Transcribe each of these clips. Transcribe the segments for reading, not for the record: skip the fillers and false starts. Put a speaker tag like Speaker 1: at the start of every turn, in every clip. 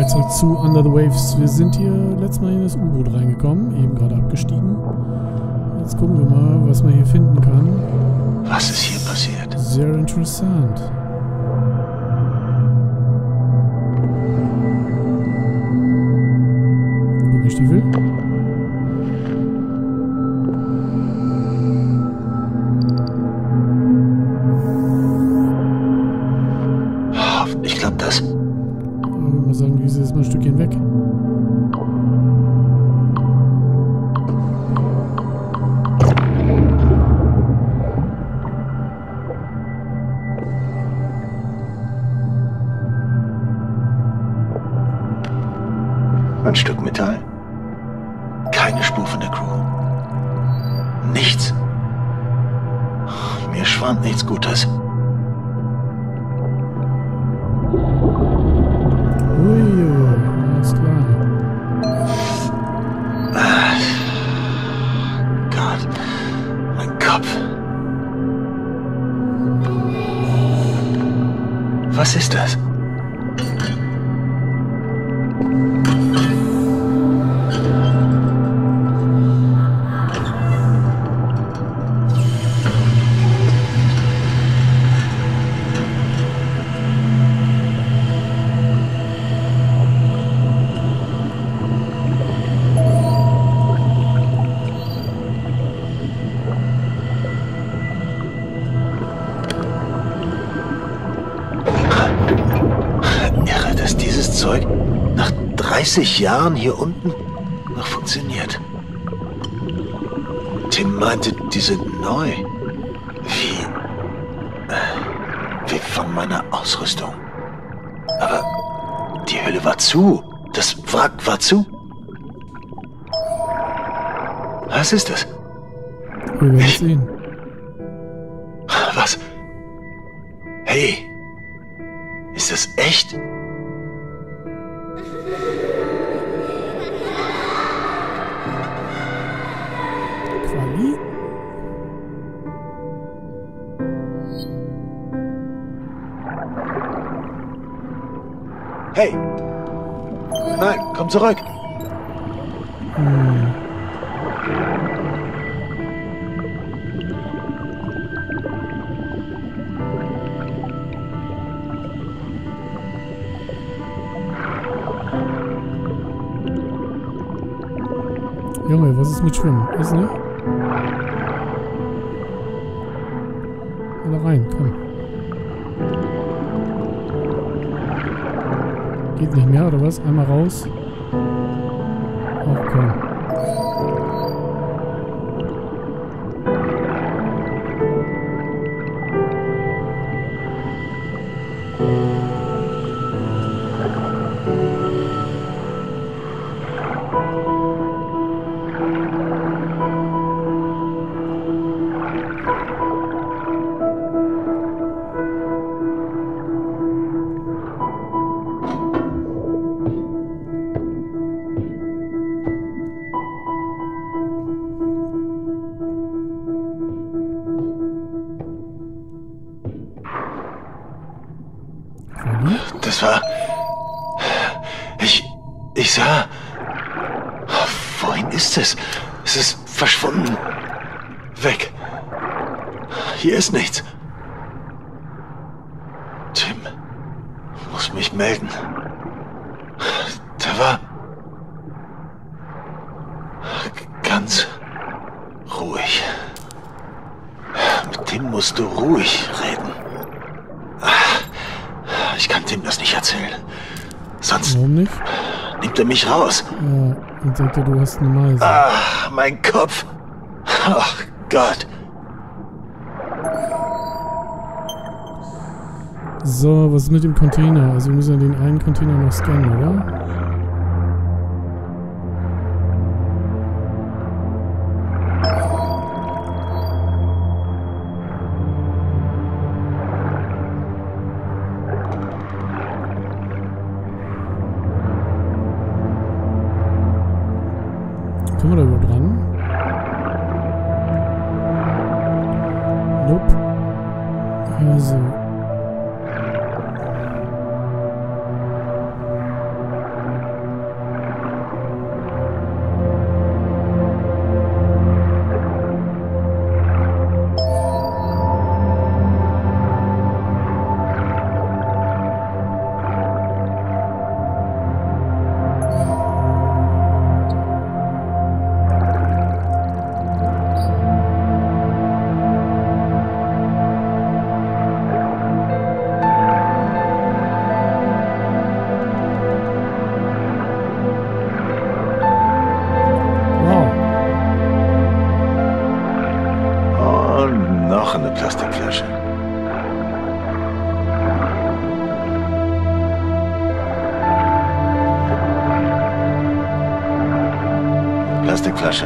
Speaker 1: Alright, zurück zu Under the Waves. Wir sind hier letztes Mal in das U-Boot reingekommen, eben gerade abgestiegen. Jetzt gucken wir mal, was man hier finden kann.
Speaker 2: Was ist hier passiert?
Speaker 1: Sehr interessant. Gummistiefel.
Speaker 2: Ich glaube das.
Speaker 1: Ich würde mal sagen, diese ist mal ein Stückchen weg.
Speaker 2: Ein Stück Metall. Keine Spur von der Crew. Nichts. Mir schwant nichts Gutes.
Speaker 1: Uiuiui, alles klar.
Speaker 2: Gott, mein Kopf. Was ist das? Irre, dass dieses Zeug nach 30 Jahren hier unten noch funktioniert. Tim meinte, die sind neu. Wie von meiner Ausrüstung. Aber die Hülle war zu. Das Wrack war zu. Was ist das?
Speaker 1: Wir werden es sehen.
Speaker 2: Was? Hey. Ist das echt?
Speaker 1: Quali?
Speaker 2: Hey! Nein, komm zurück!
Speaker 1: Junge, was ist mit Schwimmen? Ist nicht? Da rein, komm. Geht nicht mehr, oder was? Einmal raus. Ach komm.
Speaker 2: Das war... Ich sah... Wohin ist es? Es ist verschwunden. Weg. Hier ist nichts. Tim muss mich melden. Da war... ganz ruhig. Mit Tim musst du ruhig reden. Ich kann Tim das nicht erzählen. Sonst
Speaker 1: Warum nicht?
Speaker 2: nimmt er mich raus.
Speaker 1: Ja, und sagt er, du hast eine Meise.
Speaker 2: Mein Kopf. Ach Gott.
Speaker 1: So, was ist mit dem Container? Also wir müssen ja den einen Container noch scannen, oder? Können wir da überhaupt dran? Nope. Also.
Speaker 2: Plastikflasche.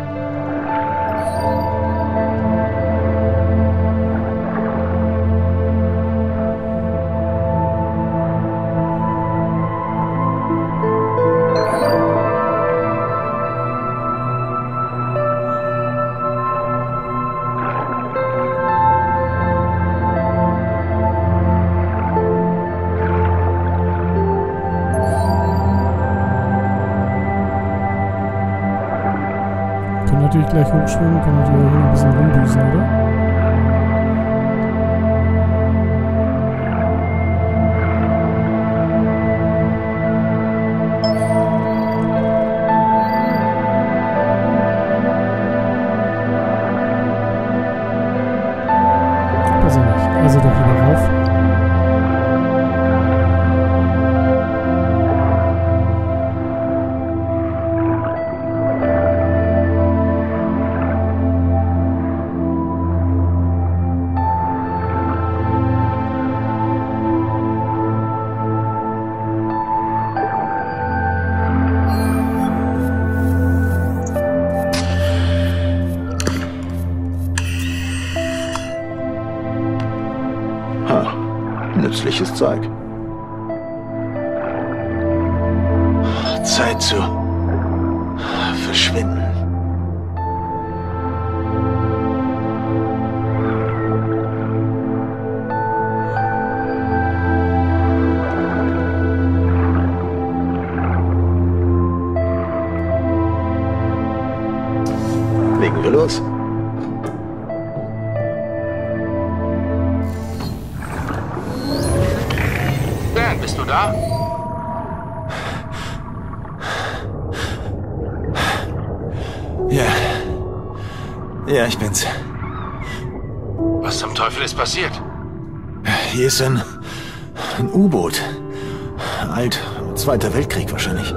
Speaker 1: Natürlich gleich hochschwimmen, kann natürlich auch ein bisschen rumdüsen, oder? Also nicht. Also doch lieber rauf.
Speaker 2: Nützliches Zeug. Zeit zu verschwinden. Legen wir los.
Speaker 3: Bist du da?
Speaker 2: Ja. Ja, ich bin's.
Speaker 3: Was zum Teufel ist passiert?
Speaker 2: Hier ist ein U-Boot. Alt, Zweiter Weltkrieg wahrscheinlich.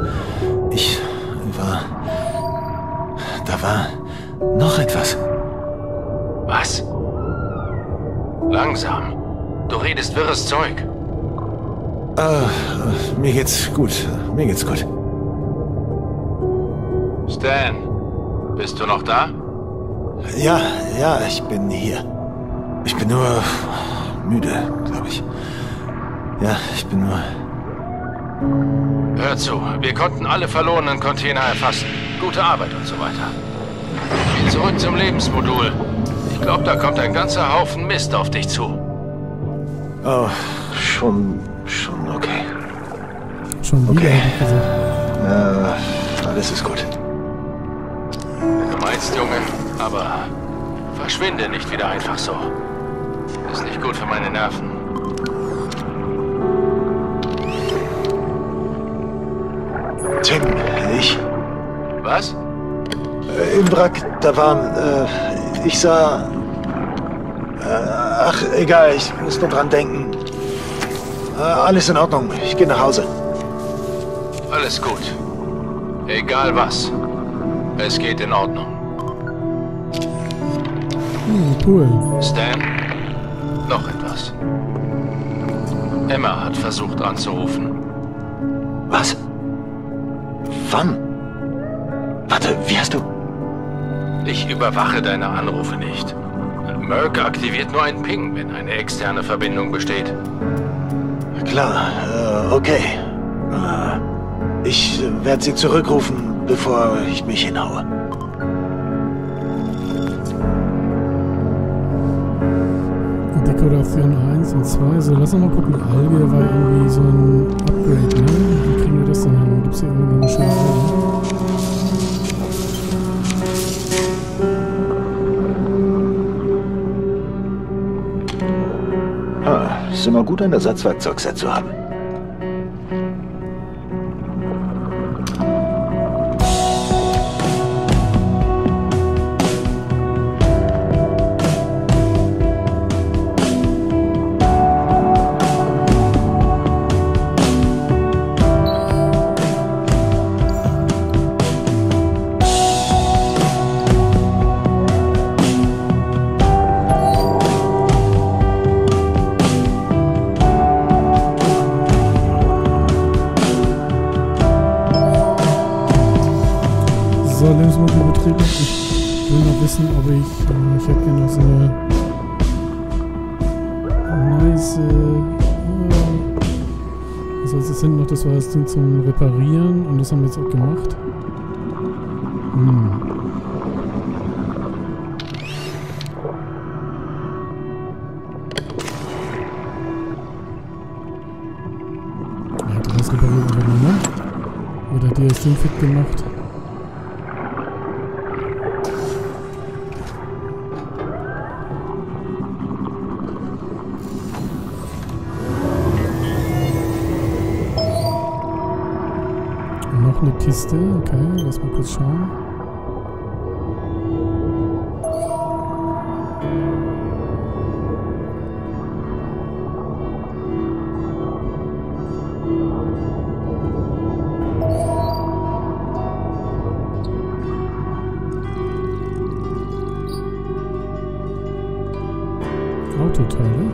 Speaker 2: Da war noch etwas.
Speaker 3: Was? Langsam. Du redest wirres Zeug.
Speaker 2: Mir geht's gut. Mir geht's gut.
Speaker 3: Stan, bist du noch da?
Speaker 2: Ja, ich bin hier. Ich bin nur müde, glaube ich. Ja, ich bin nur...
Speaker 3: Hör zu, wir konnten alle verlorenen Container erfassen. Gute Arbeit und so weiter. Geh zurück zum Lebensmodul. Ich glaube, da kommt ein ganzer Haufen Mist auf dich zu.
Speaker 2: Oh, schon okay.
Speaker 1: Schon wieder,
Speaker 2: Okay.
Speaker 1: hätte ich gesagt.
Speaker 2: Alles ist gut.
Speaker 3: Du meinst, Junge, aber verschwinde nicht wieder einfach so. Ist nicht gut für meine Nerven.
Speaker 2: Tim, ich...
Speaker 3: Was?
Speaker 2: Im Wrack, da waren... ich sah... ach, egal, ich muss nur dran denken. Alles in Ordnung, ich gehe nach Hause.
Speaker 3: Alles gut. Egal was. Es geht in Ordnung.
Speaker 1: Cool.
Speaker 3: Stan, noch etwas. Emma hat versucht anzurufen.
Speaker 2: Was? Wann? Warte, wie hast du...
Speaker 3: Ich überwache deine Anrufe nicht. Merck aktiviert nur einen Ping, wenn eine externe Verbindung besteht.
Speaker 2: Klar, okay. Ich werde sie zurückrufen, bevor ich mich hinhaue.
Speaker 1: Dekoration 1 und 2. So, lass uns mal gucken. Alge war irgendwie so ein Upgrade, ne? Wie kriegen wir das denn hin? Gibt es hier irgendwo eine schöne
Speaker 2: Ist immer gut, ein Ersatzwerkzeugset zu haben.
Speaker 1: So, Lebensmittelbetrieb. Ich will noch wissen, ob ich hätte gerne noch so eine nice, was heißt jetzt hinten noch, das war das Ding zum Reparieren und das haben wir jetzt auch gemacht. Ja, das repariert einfach nur, ne? Oder hat die das Ding fit gemacht? Noch eine Kiste, okay, lass mal kurz schauen. Autoteile,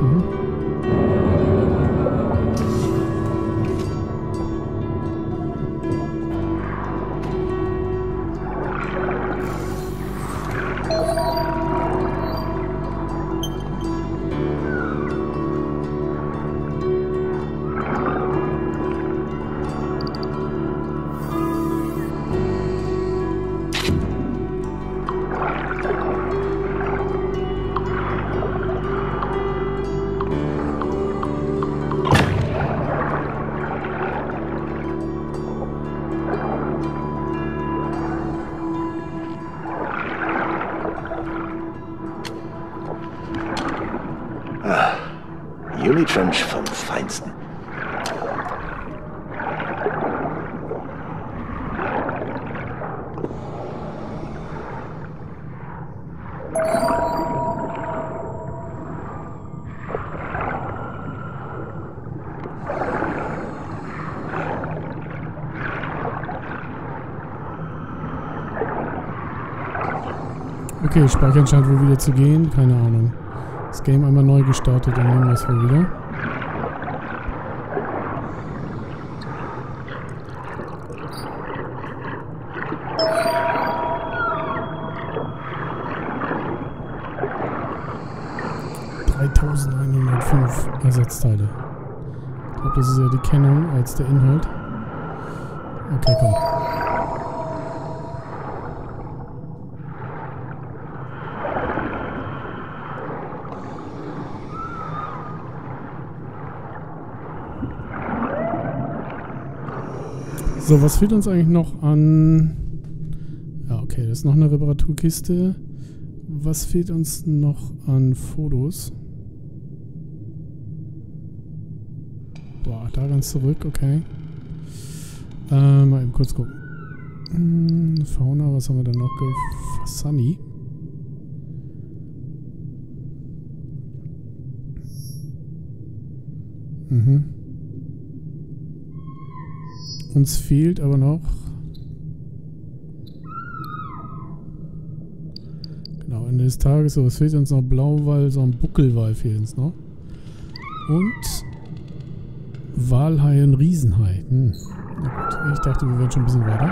Speaker 2: Unitrench vom Feinsten.
Speaker 1: Okay, Speichern scheint wohl wieder zu gehen, keine Ahnung. Das Game einmal neu gestartet, dann nehmen wir es wohl wieder. $3.105 Ersatzteile. Ich glaube, das ist ja die Kennung als der Inhalt. Okay, komm. So, was fehlt uns eigentlich noch an... Ja, okay, das ist noch eine Reparaturkiste. Was fehlt uns noch an Fotos? Boah, da ganz zurück, okay. Mal eben kurz gucken. Fauna, was haben wir denn noch? Sunny. Uns fehlt aber noch... Genau, Ende des Tages. So, was fehlt uns noch? Blauwal, so ein Buckelwal fehlt uns noch. Und... Walhai und Riesenhai. Na gut, ich dachte, wir wären schon ein bisschen weiter.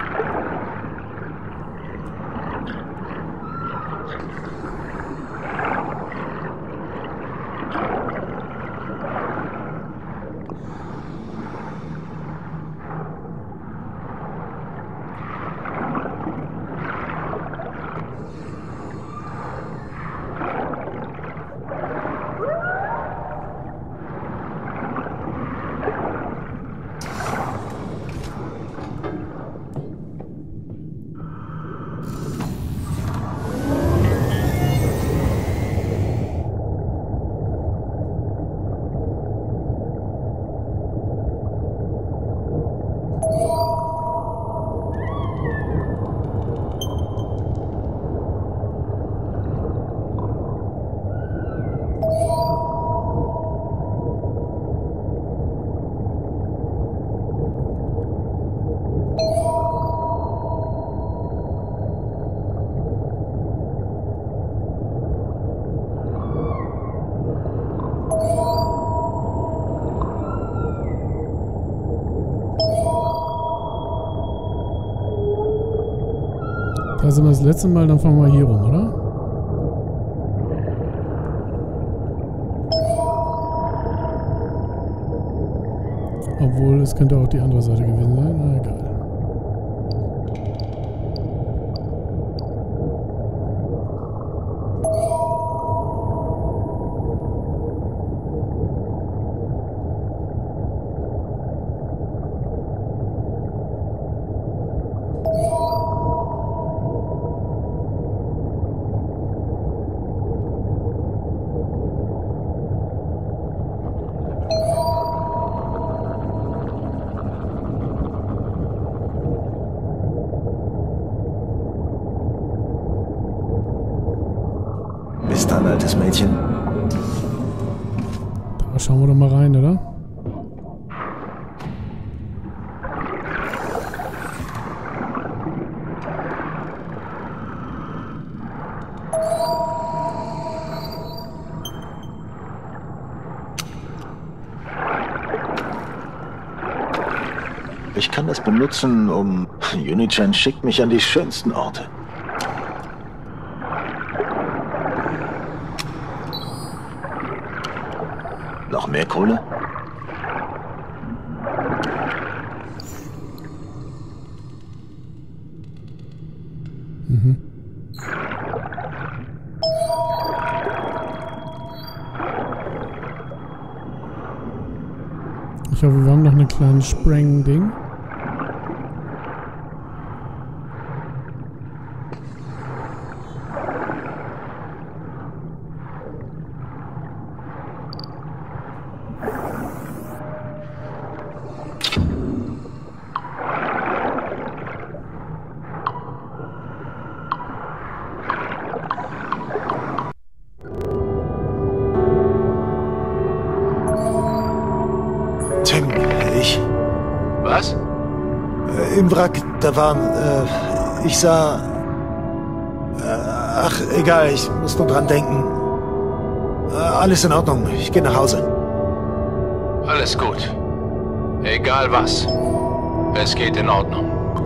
Speaker 1: Da sind wir das letzte Mal, dann fahren wir hier rum, oder? Obwohl, es könnte auch die andere Seite gewesen sein. Na, egal.
Speaker 2: Bis dann, altes Mädchen.
Speaker 1: Da schauen wir doch mal rein, oder?
Speaker 2: Ich kann das benutzen, um... Unichan schickt mich an die schönsten Orte. Noch mehr Kohle?
Speaker 1: Mhm. Ich hoffe, wir haben noch eine kleine Spreng-Ding.
Speaker 2: Tim,
Speaker 3: Was?
Speaker 2: Im Wrack, da war... ich sah... ach, egal, ich muss nur dran denken. Alles in Ordnung, ich gehe nach Hause.
Speaker 3: Alles gut. Egal was. Es geht in Ordnung.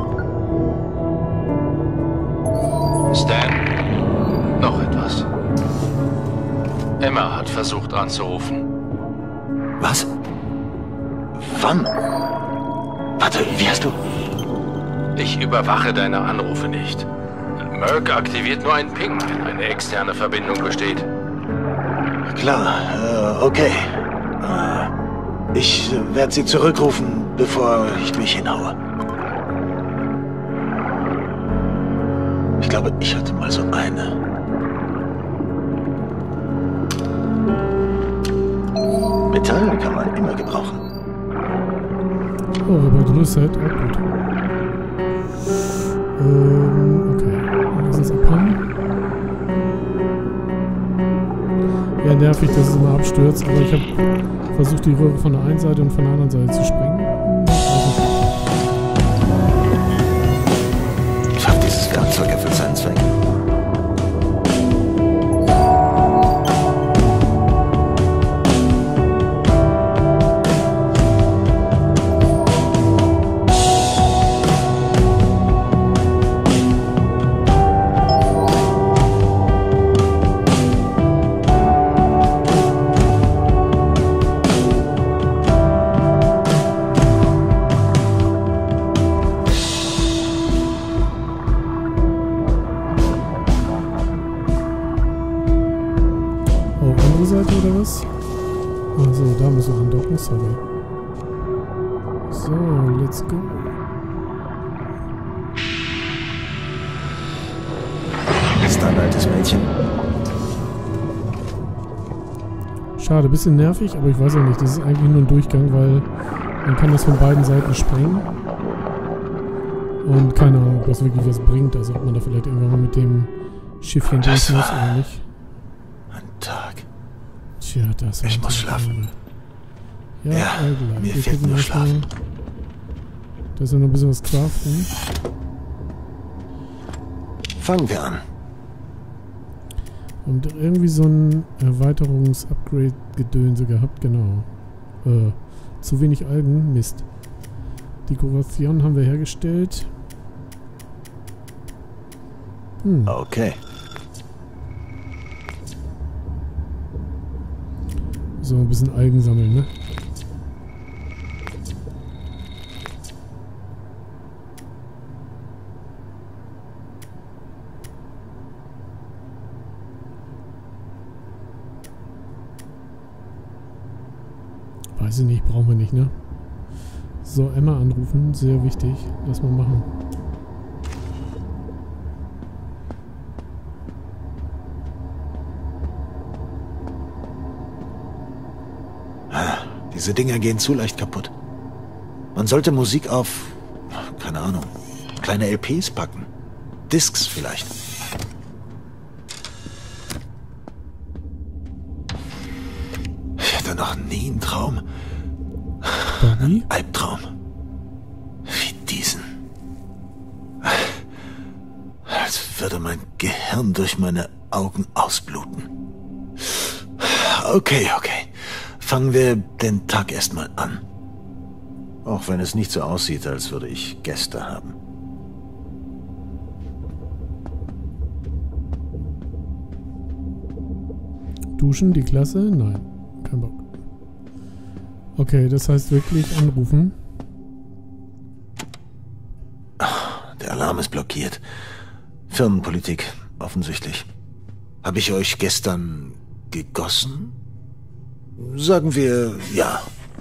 Speaker 3: Stan, noch etwas. Emma hat versucht anzurufen.
Speaker 2: Was? Wann? Warte, wie hast du...
Speaker 3: Ich überwache deine Anrufe nicht. Merc aktiviert nur einen Ping, wenn eine externe Verbindung besteht.
Speaker 2: Klar, okay. Ich werde sie zurückrufen, bevor ich mich hinhaue. Ich glaube, ich hatte mal so eine. Metall kann man immer gebrauchen.
Speaker 1: Oh, Robert Rüsset, auch gut. Okay. Lass uns abhauen. Ja, nervig, dass es immer abstürzt, aber ich habe versucht, die Röhre von der einen Seite und von der anderen Seite zu sprengen.
Speaker 2: Ich habe dieses Werkzeug erfüllt seinen Zweck.
Speaker 1: Seite oder was? Also, da müssen wir andocken, sorry. So, let's go.
Speaker 2: Ist da ein altes Mädchen?
Speaker 1: Schade, bisschen nervig, aber ich weiß auch nicht. Das ist eigentlich nur ein Durchgang, weil man kann das von beiden Seiten sprengen. Und keine Ahnung, ob das wirklich was bringt. Also ob man da vielleicht irgendwann mal mit dem Schiffchen durch muss oder nicht.
Speaker 2: Ein Tag.
Speaker 1: Tja, das war...
Speaker 2: Ich muss schlafen.
Speaker 1: Ja,
Speaker 2: Ja,
Speaker 1: gleich.
Speaker 2: mir
Speaker 1: Wir
Speaker 2: fehlt
Speaker 1: gucken
Speaker 2: nur
Speaker 1: erstmal,
Speaker 2: Schlafen.
Speaker 1: dass wir noch ein bisschen was craften.
Speaker 2: Fangen wir an.
Speaker 1: Und irgendwie so ein Erweiterungs-Upgrade-Gedönse gehabt, genau. Zu wenig Algen, Mist. Dekoration haben wir hergestellt.
Speaker 2: Okay.
Speaker 1: So, ein bisschen Algen sammeln, ne? Weiß ich nicht, brauchen wir nicht, ne? So, Emma anrufen, sehr wichtig. Lass mal machen.
Speaker 2: Diese Dinger gehen zu leicht kaputt. Man sollte Musik auf, keine Ahnung, kleine LPs packen. Discs vielleicht. Ich hatte noch nie einen Traum.
Speaker 1: Bobby?
Speaker 2: Albtraum. Wie diesen. Als würde mein Gehirn durch meine Augen ausbluten. Okay. Fangen wir den Tag erstmal an. Auch wenn es nicht so aussieht, als würde ich Gäste haben.
Speaker 1: Duschen, die Klasse? Nein, kein Bock. Okay, das heißt wirklich anrufen.
Speaker 2: Der Alarm ist blockiert. Firmenpolitik, offensichtlich. Habe ich euch gestern gegossen? Sagen wir ja.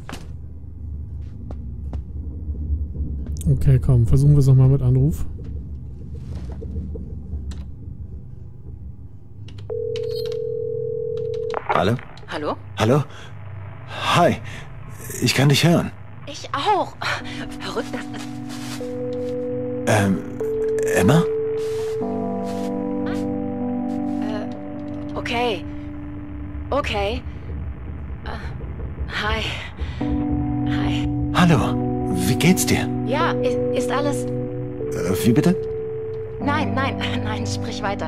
Speaker 1: Okay, komm, versuchen wir es nochmal mit Anruf.
Speaker 2: Hallo?
Speaker 4: Hallo?
Speaker 2: Hallo? Hi, ich kann dich hören.
Speaker 4: Ich auch. Verrückt, dass das...
Speaker 2: Emma?
Speaker 4: Okay. Hi.
Speaker 2: Hallo, wie geht's dir?
Speaker 4: Ja, ist alles...
Speaker 2: Wie bitte?
Speaker 4: Nein, sprich weiter.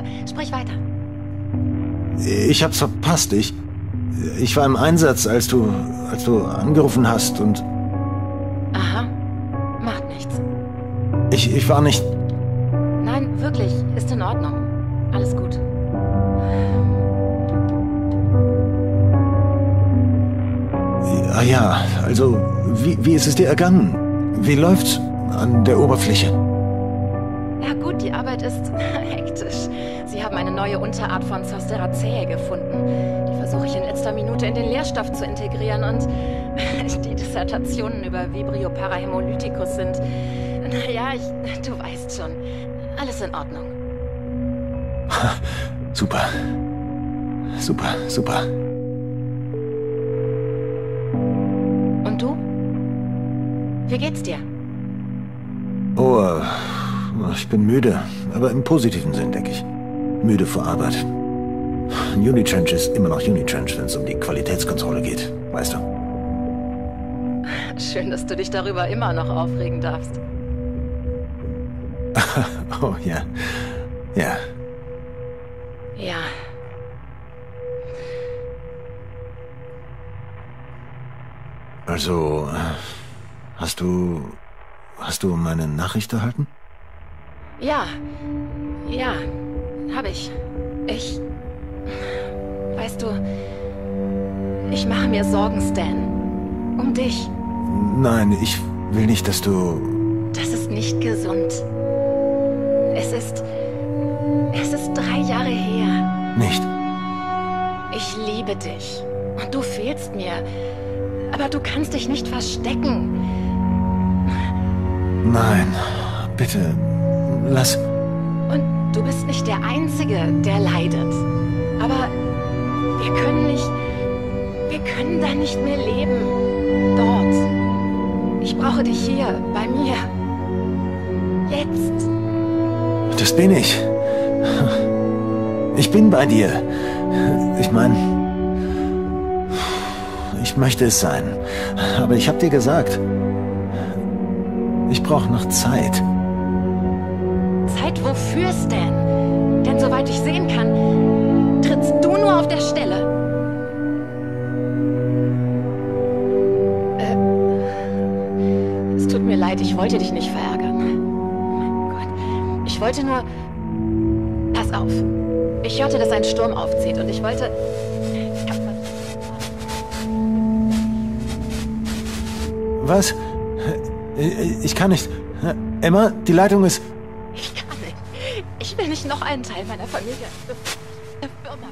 Speaker 2: Ich hab's verpasst. Ich war im Einsatz, als du angerufen hast und...
Speaker 4: Aha, macht nichts.
Speaker 2: Ich war nicht...
Speaker 4: Nein, wirklich, ist in Ordnung. Alles gut.
Speaker 2: Ja, also, wie ist es dir ergangen? Wie läuft's an der Oberfläche?
Speaker 4: Ja gut, die Arbeit ist hektisch. Sie haben eine neue Unterart von Zosteracea gefunden. Die versuche ich in letzter Minute in den Lehrstoff zu integrieren und die Dissertationen über Vibrio parahemolyticus sind... Naja, du weißt schon. Alles in Ordnung.
Speaker 2: Super.
Speaker 4: Und du? Wie geht's dir?
Speaker 2: Oh, ich bin müde, aber im positiven Sinn, denke ich. Müde vor Arbeit. Unitrench ist immer noch Unitrench, wenn es um die Qualitätskontrolle geht, weißt du.
Speaker 4: Schön, dass du dich darüber immer noch aufregen darfst.
Speaker 2: Oh, ja. Ja.
Speaker 4: Ja.
Speaker 2: Also, hast du meine Nachricht erhalten?
Speaker 4: Ja, hab ich. Weißt du, ich mache mir Sorgen, Stan. Um dich.
Speaker 2: Nein, ich will nicht, dass du...
Speaker 4: Das ist nicht gesund. Es ist 3 Jahre her.
Speaker 2: Nicht.
Speaker 4: Ich liebe dich. Und du fehlst mir. Aber du kannst dich nicht verstecken.
Speaker 2: Nein, bitte, lass...
Speaker 4: Und du bist nicht der Einzige, der leidet. Aber wir können da nicht mehr leben. Dort. Ich brauche dich hier, bei mir. Jetzt.
Speaker 2: Das bin ich. Ich bin bei dir. Ich meine, ich möchte es sein. Aber ich habe dir gesagt, ich brauche noch Zeit.
Speaker 4: Zeit wofür, Stan? Denn soweit ich sehen kann, trittst du nur auf der Stelle. Es tut mir leid, ich wollte dich nicht verärgern. Mein Gott. Ich wollte nur... Pass auf. Ich hörte, dass ein Sturm aufzieht und ich wollte...
Speaker 2: Was? Ich kann nicht. Emma, die Leitung ist...
Speaker 4: Ich kann nicht. Ich will nicht noch einen Teil meiner Familie... der Firma...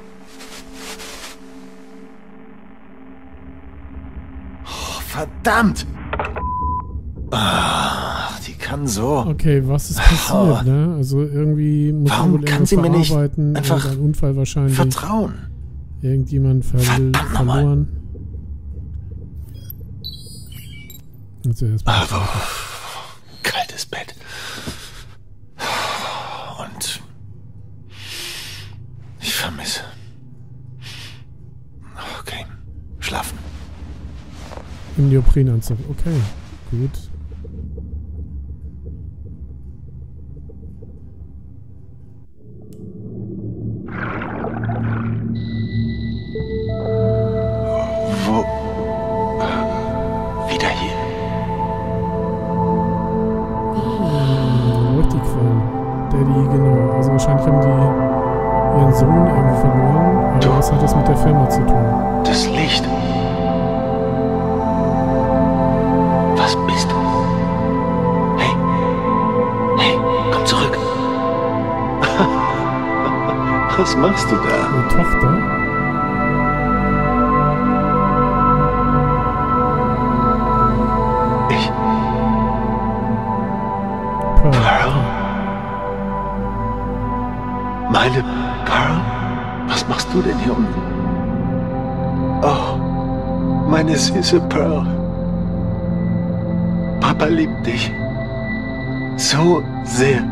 Speaker 2: Oh, verdammt! Ach, die kann so...
Speaker 1: Okay, was ist passiert, ne? Also irgendwie muss man wohl
Speaker 2: kann sie mir nicht einfach
Speaker 1: ein Unfall wahrscheinlich.
Speaker 2: vertrauen?
Speaker 1: Irgendjemand verloren. Also erstmal.
Speaker 2: Kaltes Bett. Und ich vermisse. Okay, schlafen.
Speaker 1: Im Neoprenanzug, okay, gut.
Speaker 2: Wo? Wieder hier.
Speaker 1: Leuchtdiqualm. Daddy, genau. Also wahrscheinlich haben die ihren Sohn irgendwie verloren. Aber was hat das mit der Firma zu tun?
Speaker 2: Das Licht. Was bist du? Hey. Hey, komm zurück. Was machst du da?
Speaker 1: Ihre Tochter?
Speaker 2: Pearl? Meine Pearl? Was machst du denn hier unten? Oh, meine süße Pearl. Papa liebt dich. So sehr.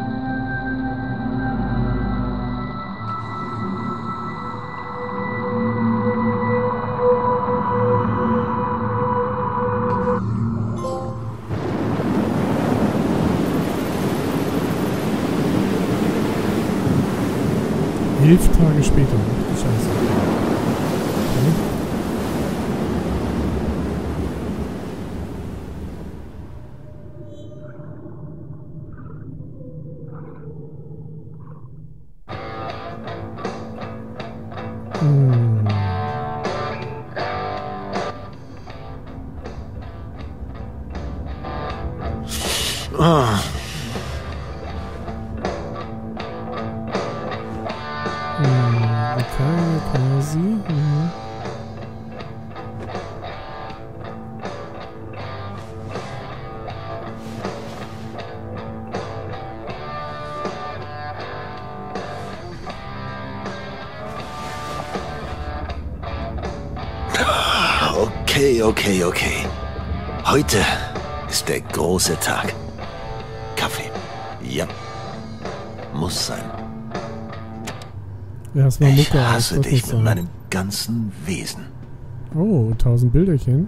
Speaker 1: Elf Tage später. Scheiße. Okay.
Speaker 2: Oh.
Speaker 1: Okay, quasi.
Speaker 2: Okay. Heute ist der große Tag. Kaffee. Ja. Muss sein.
Speaker 1: Erstmal
Speaker 2: Ich
Speaker 1: Mucke
Speaker 2: hasse
Speaker 1: aus,
Speaker 2: dich mit meinem ganzen Wesen.
Speaker 1: Oh, 1000 Bilderchen.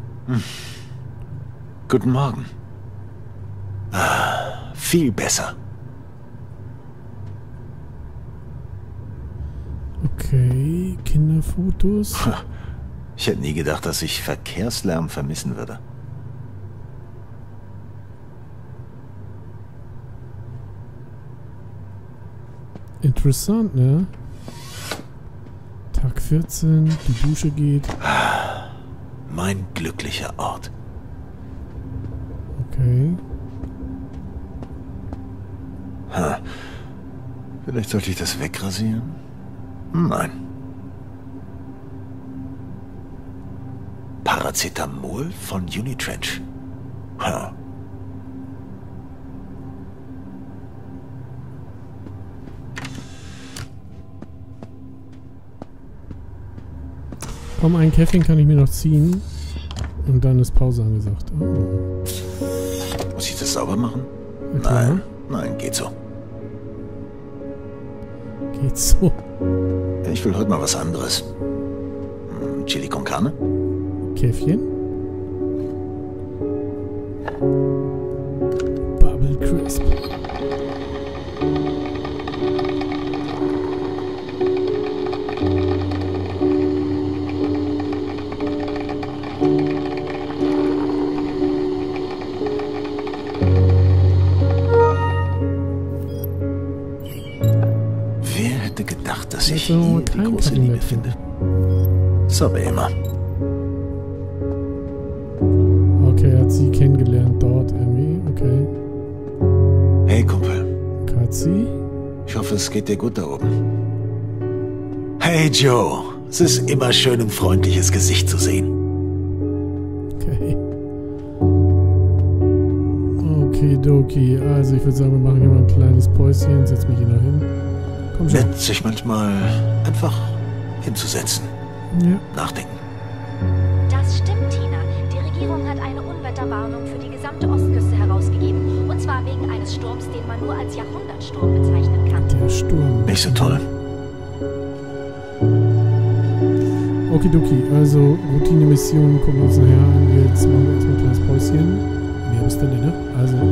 Speaker 2: Guten Morgen. Ah, viel besser.
Speaker 1: Okay, Kinderfotos.
Speaker 2: Ich hätte nie gedacht, dass ich Verkehrslärm vermissen würde.
Speaker 1: Interessant, ne? Tag 14, die Dusche geht.
Speaker 2: Mein glücklicher Ort.
Speaker 1: Okay.
Speaker 2: Vielleicht sollte ich das wegrasieren? Nein. Paracetamol von Unitrench.
Speaker 1: Komm, ein Käffchen kann ich mir noch ziehen. Und dann ist Pause angesagt. Oh.
Speaker 2: Muss ich das sauber machen?
Speaker 1: Ja, klar.
Speaker 2: Nein, geht so.
Speaker 1: Geht's so.
Speaker 2: Ich will heute mal was anderes. Chili con Carne?
Speaker 1: Käffchen. Bubble Crisp.
Speaker 2: dass ich
Speaker 1: Jetzt haben wir
Speaker 2: hier
Speaker 1: mal
Speaker 2: die
Speaker 1: keinen
Speaker 2: große
Speaker 1: Kaffee
Speaker 2: Liebe
Speaker 1: mehr.
Speaker 2: finde. So wie immer.
Speaker 1: Okay, er hat sie kennengelernt dort irgendwie. Okay.
Speaker 2: Hey, Kumpel.
Speaker 1: Katzi?
Speaker 2: Ich hoffe, es geht dir gut da oben. Hey, Joe. Es ist immer schön, ein freundliches Gesicht zu sehen.
Speaker 1: Okay. Okidoki. Also, ich würde sagen, wir machen hier mal ein kleines Päuschen. Setz mich hier noch hin. Komm schon.
Speaker 2: Nett, sich manchmal einfach hinzusetzen.
Speaker 1: Ja.
Speaker 2: Nachdenken.
Speaker 5: Das stimmt, Tina. Die Regierung hat eine Unwetterwarnung für die gesamte Ostküste herausgegeben. Und zwar wegen eines Sturms, den man nur als Jahrhundertsturm bezeichnen kann.
Speaker 1: Der Sturm.
Speaker 2: Nicht so toll.
Speaker 1: Okidoki. Also, Routine-Mission gucken wir uns nachher an. Jetzt machen wir erstmal ein kleines Päuschen. Mehr bis dann, ne? Also,